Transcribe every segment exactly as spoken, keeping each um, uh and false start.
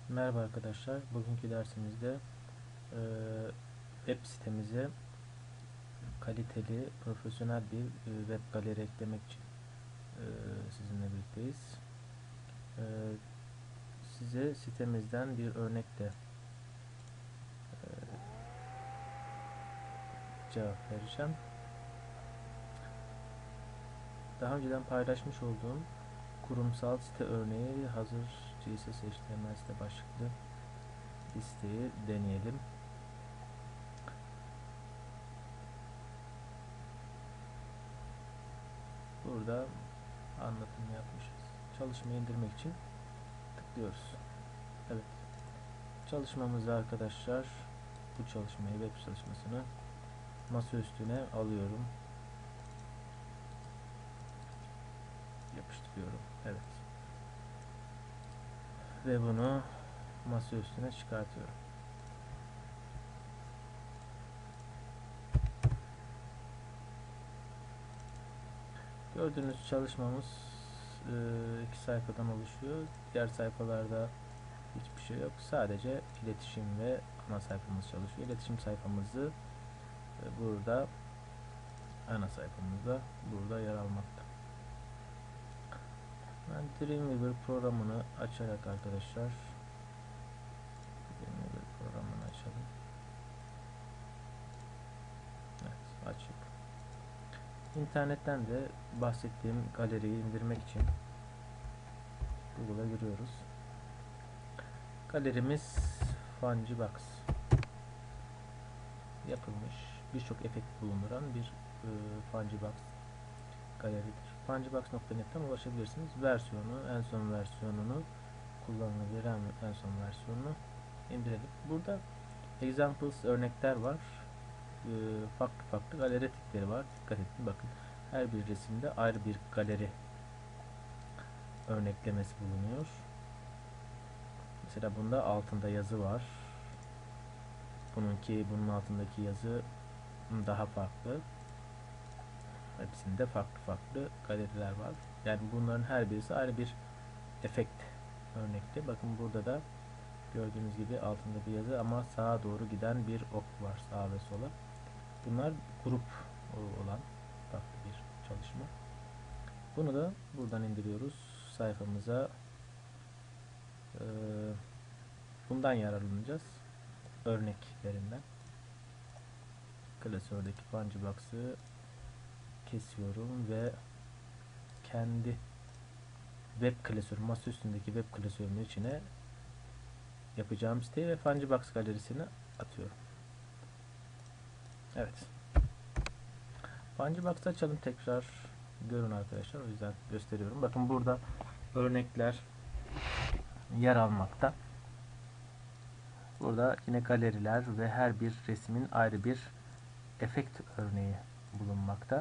Merhaba arkadaşlar. Bugünkü dersimizde e, web sitemize kaliteli, profesyonel bir e, web galeri eklemek için e, sizinle birlikteyiz. E, size sitemizden bir örnekle e, cevap vereceğim. Daha önceden paylaşmış olduğum kurumsal site örneği hazır C S S H T M L site başlıklı listeyi deneyelim. Burada anlatım yapmışız. Çalışmayı indirmek için tıklıyoruz. Evet. Çalışmamızı arkadaşlar, bu çalışmayı, web çalışmasını masa üstüne alıyorum. Yapıştırıyorum. Evet. Ve bunu masa üstüne çıkartıyorum. Gördüğünüz çalışmamız e, iki sayfadan oluşuyor. Diğer sayfalarda hiçbir şey yok. Sadece iletişim ve ana sayfamız çalışıyor. İletişim sayfamızı e, burada, ana sayfamızda burada yer almakta. Ben Dreamweaver programını açarak arkadaşlar, Dreamweaver programını açalım. Evet, açık. İnternetten de bahsettiğim galeriyi indirmek için Google'a giriyoruz. Galerimiz Fungibox yapılmış, birçok efekt bulunduran bir e, Fungibox galeridir. fungibox nokta net'ten ulaşabilirsiniz. Versiyonu, en son versiyonunu, kullanılabilen en son versiyonunu indirelim. Burada examples, örnekler var. E, farklı farklı galeri tipleri var. Dikkat edin, bakın. Her bir resimde ayrı bir galeri örneklemesi bulunuyor. Mesela bunda altında yazı var. Bununki, bunun altındaki yazı daha farklı. Hepsinde farklı farklı galeriler var. Yani bunların her birisi ayrı bir efekt örnekte. Bakın burada da gördüğünüz gibi altında bir yazı ama sağa doğru giden bir ok var, sağa ve sola. Bunlar grup olan farklı bir çalışma. Bunu da buradan indiriyoruz sayfamıza. Ee, bundan yararlanacağız. Örneklerinden. Klasördeki Fungibox'ı kesiyorum ve kendi web klasörü, masa üstündeki web klasörünün içine yapacağım siteyi ve Fungibox galerisini atıyorum. Evet. Fungibox'ı açalım tekrar. Görün arkadaşlar. O yüzden gösteriyorum. Bakın burada örnekler yer almakta. Burada yine galeriler ve her bir resmin ayrı bir efekt örneği bulunmakta.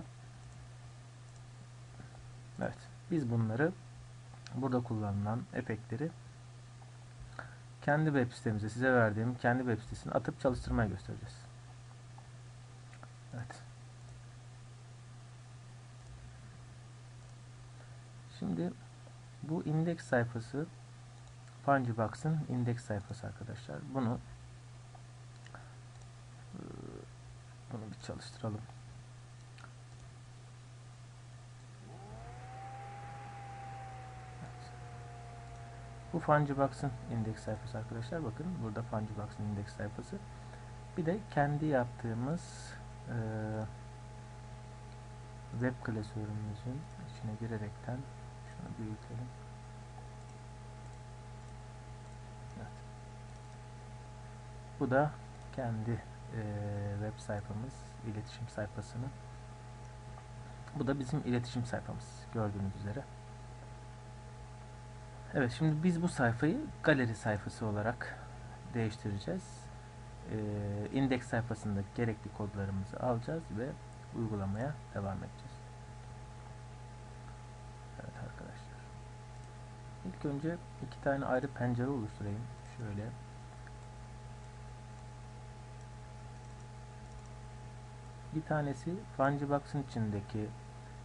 Evet. Biz bunları, burada kullanılan efektleri kendi web sitemize, size verdiğim kendi web sitesine atıp çalıştırmaya göstereceğiz. Evet. Şimdi bu indeks sayfası Fungibox'ın indeks sayfası arkadaşlar. Bunu bunu bir çalıştıralım. Evet. Bu Fungibox'ın indeks sayfası arkadaşlar. Bakın burada Fungibox'ın indeks sayfası. Bir de kendi yaptığımız e, web klasörümüzün içine girerekten şunu büyütelim. Evet. Bu da kendi e, web sayfamız, iletişim sayfasını. Bu da bizim iletişim sayfamız gördüğünüz üzere. Evet, şimdi biz bu sayfayı galeri sayfası olarak değiştireceğiz. Ee, indeks sayfasındaki gerekli kodlarımızı alacağız ve uygulamaya devam edeceğiz. Evet arkadaşlar. İlk önce iki tane ayrı pencere oluşturayım. Şöyle. Bir tanesi Fungibox'ın içindeki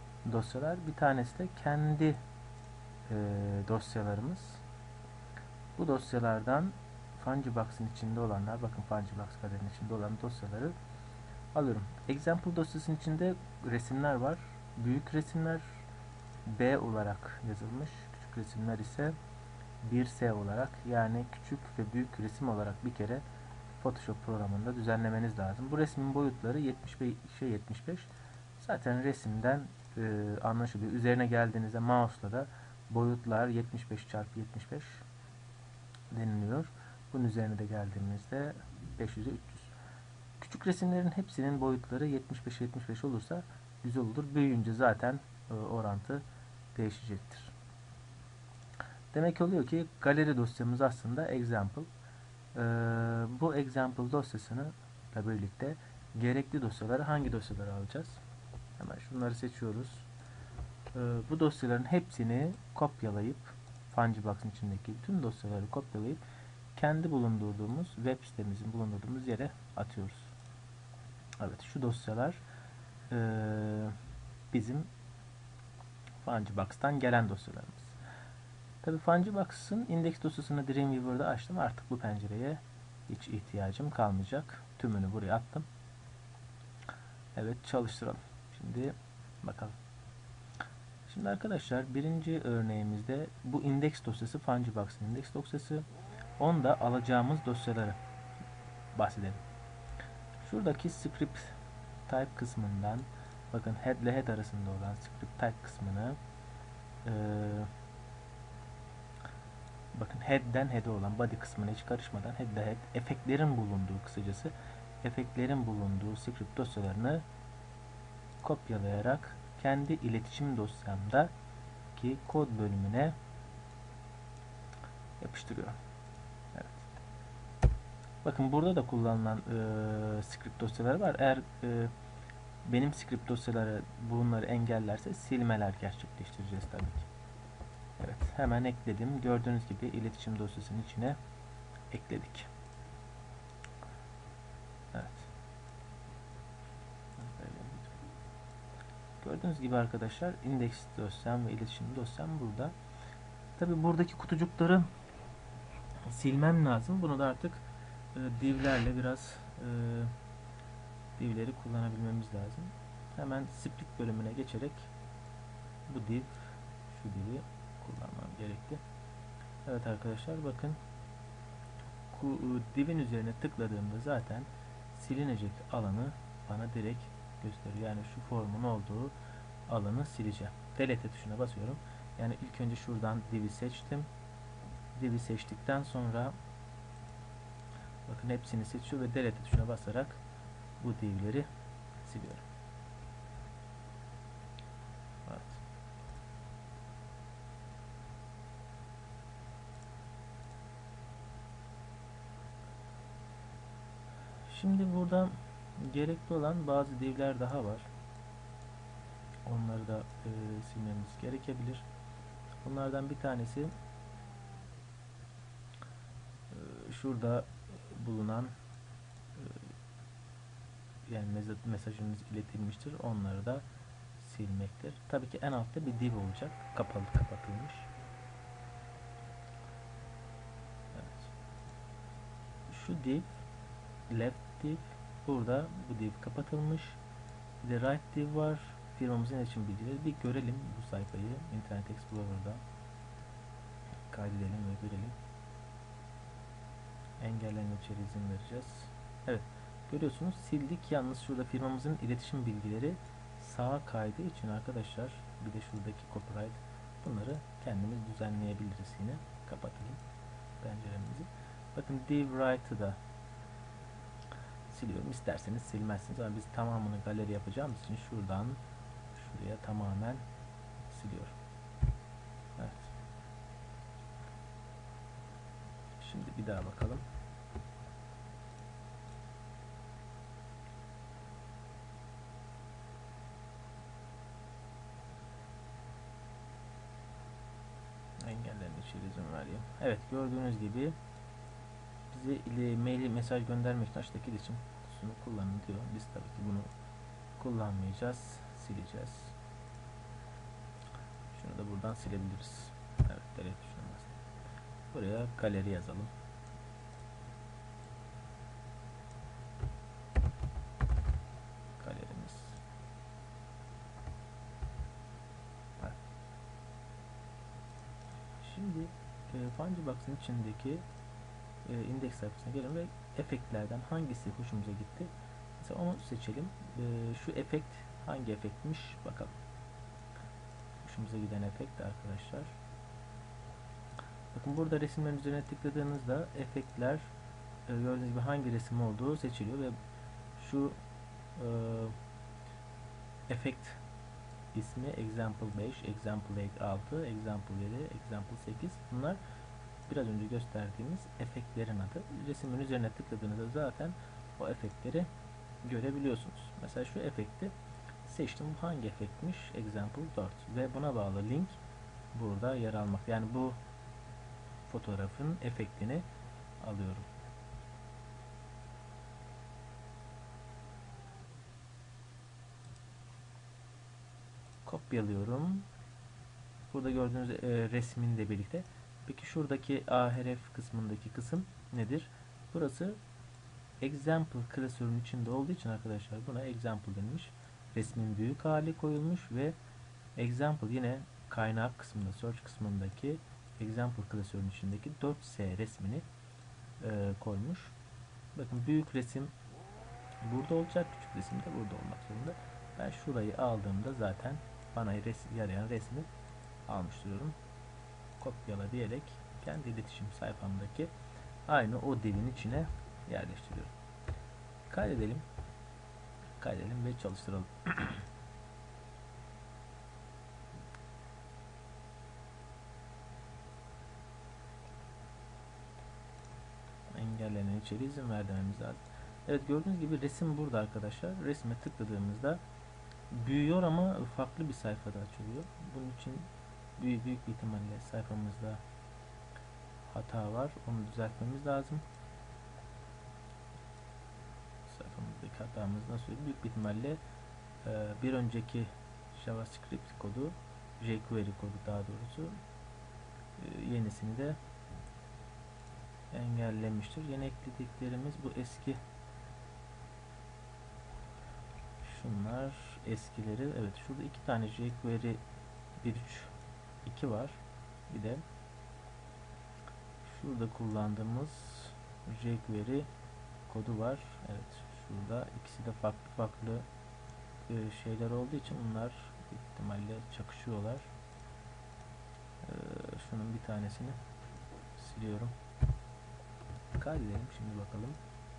dosyalar, bir tanesi de kendi e, dosyalarımız. Bu dosyalardan Fungibox'ın içinde olanlar, bakın Fungibox kaderinin içinde olan dosyaları alıyorum. Example dosyasının içinde resimler var. Büyük resimler B olarak yazılmış. Küçük resimler ise bir S olarak, yani küçük ve büyük resim olarak bir kere Photoshop programında düzenlemeniz lazım. Bu resmin boyutları yetmiş beşe yetmiş beş. Zaten resimden e, anlaşılıyor. Üzerine geldiğinizde mouse'la da boyutlar yetmiş beş çarpı yetmiş beş deniliyor. Bunun üzerine de geldiğimizde beş yüze üç yüz. Küçük resimlerin hepsinin boyutları yetmiş beş yetmiş beş olursa güzel olur. Büyüyünce zaten e, orantı değişecektir. Demek oluyor ki galeri dosyamız aslında example. Ee, bu example dosyasını ile birlikte gerekli dosyaları, hangi dosyaları alacağız? Hemen şunları seçiyoruz. Ee, bu dosyaların hepsini kopyalayıp Fungibox'ın içindeki tüm dosyaları kopyalayıp kendi bulundurduğumuz web sitemizin bulundurduğumuz yere atıyoruz. Evet, şu dosyalar e, bizim Fungibox'tan gelen dosyalarımız. Tabi Fungibox'ın index dosyasını Dreamweaver'da açtım. Artık bu pencereye hiç ihtiyacım kalmayacak. Tümünü buraya attım. Evet, çalıştıralım. Şimdi bakalım. Şimdi arkadaşlar, birinci örneğimizde bu index dosyası Fungibox'ın index dosyası. Onda alacağımız dosyaları bahsedelim. Şuradaki script type kısmından, bakın head ile head arasında olan script type kısmını e, bakın head'den head'e olan body kısmına hiç karışmadan head ile head, efektlerin bulunduğu, kısacası efektlerin bulunduğu script dosyalarını kopyalayarak kendi iletişim dosyamdaki kod bölümüne yapıştırıyorum. Evet. Bakın burada da kullanılan e, script dosyaları var. Eğer e, benim script dosyaları bunları engellerse silmeler gerçekleştireceğiz tabii ki. Evet, hemen ekledim. Gördüğünüz gibi iletişim dosyasının içine ekledik. Evet. Gördüğünüz gibi arkadaşlar, index dosyam ve iletişim dosyam burada. Tabii buradaki kutucukları silmem lazım. Bunu da artık e, divlerle biraz e, divleri kullanabilmemiz lazım. Hemen split bölümüne geçerek bu div, şu divi kullanmam gerekti. Evet arkadaşlar, bakın divin üzerine tıkladığımda zaten silinecek alanı bana direkt gösteriyor. Yani şu formun olduğu alanı sileceğim. Delete tuşuna basıyorum. Yani ilk önce şuradan divi seçtim. Divi seçtikten sonra bakın hepsini seçiyor ve delete tuşuna basarak bu divleri siliyorum. Evet. Şimdi burada gerekli olan bazı divler daha var. Onları da e, silmemiz gerekebilir. Bunlardan bir tanesi e, şurada bulunan e, yani mesajınız iletilmiştir. Onları da silmektir. Tabii ki en altta bir div olacak. Kapalı, kapatılmış. Evet. Şu div left div, burada bu div kapatılmış. Bir de right div var. Firmamızın iletişim bilgileri. Bir görelim bu sayfayı Internet Explorer'da. Kaydedelim ve görelim. Engelleme içeri izin vereceğiz. Evet. Görüyorsunuz, sildik. Yalnız şurada firmamızın iletişim bilgileri sağa kaydığı için arkadaşlar, bir de şuradaki copyright, bunları kendimiz düzenleyebiliriz yine. Kapatalım penceremizi. Bakın div right'ı da siliyorum. İsterseniz silmezsiniz ama biz tamamını galeri yapacağımız için şuradan şuraya tamamen siliyorum. Evet. Şimdi bir daha bakalım. Engellerin içeri izin vereyim. Evet, gördüğünüz gibi bize mail mesaj göndermek için açtaki iletişim kutusunu kullanın diyor. Biz tabii ki bunu kullanmayacağız. Sileceğiz. Şunu da buradan silebiliriz. Evet, delete tuşuna bastım. Buraya galeri yazalım. Galerimiz. Evet. Şimdi e, Fungibox'ın içindeki e, indeks sayfasına gelin ve efektlerden hangisi hoşumuza gitti? Mesela onu seçelim. E, şu efekt hangi efektmiş bakalım. Hoşumuza giden efekt arkadaşlar. Bakın burada resimlerin üzerine tıkladığınızda efektler e, gördüğünüz gibi hangi resim olduğu seçiliyor ve şu e, efekt ismi example beş, example altı, example yedi, example sekiz. Bunlar biraz önce gösterdiğimiz efektlerin adı. Resmin üzerine tıkladığınızda zaten o efektleri görebiliyorsunuz. Mesela şu efekti seçtim. Bu hangi efektmiş? Example dört ve buna bağlı link burada yer almak. Yani bu fotoğrafın efektini alıyorum. Kopyalıyorum. Burada gördüğünüz e, resminle birlikte. Peki şuradaki ahref kısmındaki kısım nedir? Burası example klasörün içinde olduğu için arkadaşlar buna example denilmiş. Resmin büyük hali koyulmuş ve example yine kaynak kısmında, search kısmındaki example klasörün içindeki dört S resmini e, koymuş. Bakın büyük resim burada olacak, küçük resim de burada olmak zorunda. Ben şurayı aldığımda zaten bana res yarayan resmi almış duruyorum. Kopyala diyerek kendi iletişim sayfamdaki aynı o divin içine yerleştiriyorum. Kaydedelim. Kaydedelim ve çalıştıralım. Engellenen içeriği izin ver dememiz lazım. Evet, gördüğünüz gibi resim burada arkadaşlar. Resme tıkladığımızda büyüyor ama farklı bir sayfada açılıyor. Bunun için büyük, büyük bir ihtimalle sayfamızda hata var. Onu düzeltmemiz lazım. Sayfamızdaki hatamız nasıl? Büyük bir ihtimalle e, bir önceki JavaScript kodu, jQuery kodu daha doğrusu e, yenisini de engellemiştir. Yeni eklediklerimiz bu eski. Şunlar eskileri. Evet, şurada iki tane jQuery bir nokta üç iki var. Bir de şurada kullandığımız jQuery kodu var. Evet, şurada ikisi de farklı farklı e, şeyler olduğu için bunlar ihtimalle çakışıyorlar. E, şunun bir tanesini siliyorum. Kaydedelim şimdi bakalım.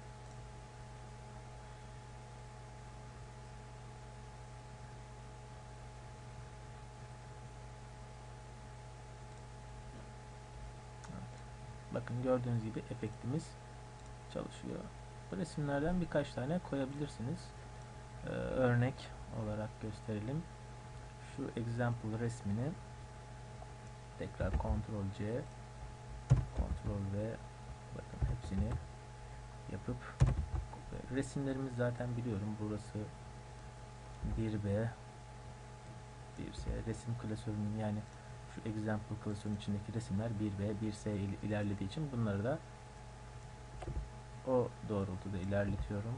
Bakın gördüğünüz gibi efektimiz çalışıyor. Bu resimlerden birkaç tane koyabilirsiniz. Ee, örnek olarak gösterelim. Şu example resmini tekrar Ctrl C, Ctrl V, bakın hepsini yapıp resimlerimiz zaten biliyorum. Burası bir B, bir S resim klasörünün, yani şu example klasörünün içindeki resimler bir B, bir S ile ilerlediği için bunları da o doğrultuda ilerletiyorum.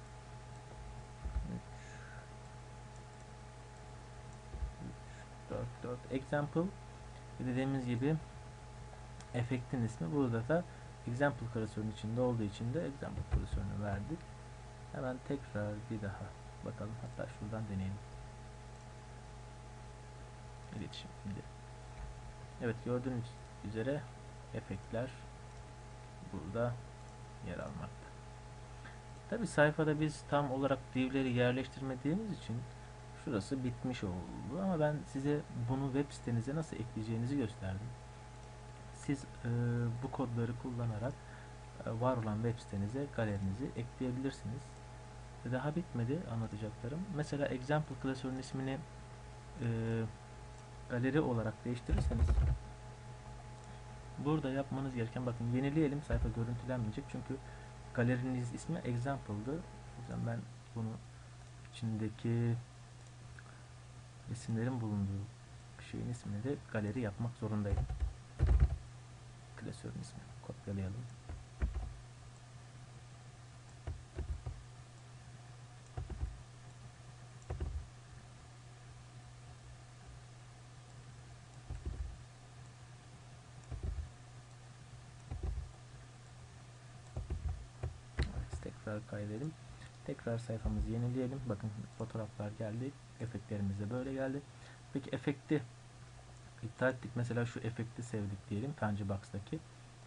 dört, dört. Example dediğimiz gibi efektin ismi. Burada da example klasörünün içinde olduğu için de example klasörünü verdik. Hemen tekrar bir daha bakalım. Hatta şuradan deneyelim. İletişim şimdi. Evet, gördüğünüz üzere efektler burada yer almakta. Tabi sayfada biz tam olarak divleri yerleştirmediğimiz için şurası bitmiş oldu, ama ben size bunu web sitenize nasıl ekleyeceğinizi gösterdim. Siz e, bu kodları kullanarak e, var olan web sitenize galerinizi ekleyebilirsiniz. Ve daha bitmedi anlatacaklarım. Mesela example klasörün ismini e, galeri olarak değiştirirseniz burada yapmanız gereken, bakın yenileyelim, sayfa görüntülenmeyecek çünkü galeriniz ismi example'dı. O yüzden ben bunu içindeki isimlerin bulunduğu şeyin ismini de galeri yapmak zorundayım. klasörün ismi. Kopyalayalım. Evet, tekrar kaydedelim. Tekrar sayfamızı yenileyelim. Bakın fotoğraflar geldi. Efektlerimiz de böyle geldi. Peki efekti iptal ettik. Mesela şu efekti sevdik diyelim. Tangibox'taki.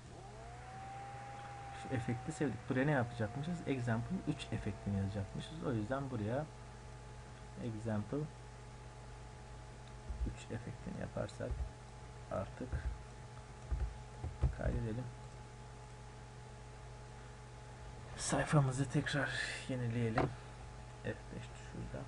Şu efekti sevdik. Buraya ne yapacakmışız? Example üç efektini yazacakmışız. O yüzden buraya example üç efektini yaparsak artık kaydedelim. Sayfamızı tekrar yenileyelim. F beş şurada.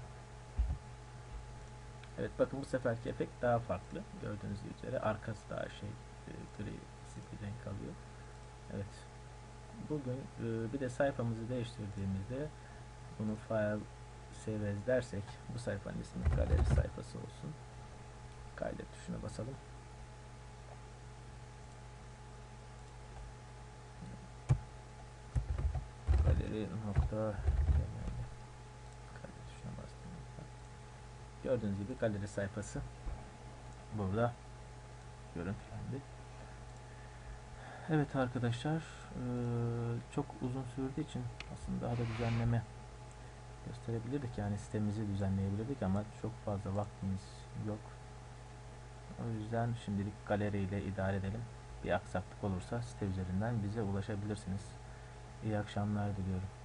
Evet, bakın bu seferki efekt daha farklı. Gördüğünüz üzere arkası daha şey e, gri bir renk alıyor. Evet. Bugün e, bir de sayfamızı değiştirdiğimizde bunu file save as dersek bu sayfanın ismi galeri sayfası olsun. Kaydet tuşuna basalım. Galeri nokta kaydet tuşuna bastığımızda gördüğünüz gibi galeri sayfası burada görüntülendi. Evet arkadaşlar, çok uzun sürdüğü için aslında daha da düzenleme gösterebilirdik, yani sitemizi düzenleyebilirdik ama çok fazla vaktimiz yok. O yüzden şimdilik galeriyle idare edelim. Bir aksaklık olursa site üzerinden bize ulaşabilirsiniz. İyi akşamlar diliyorum.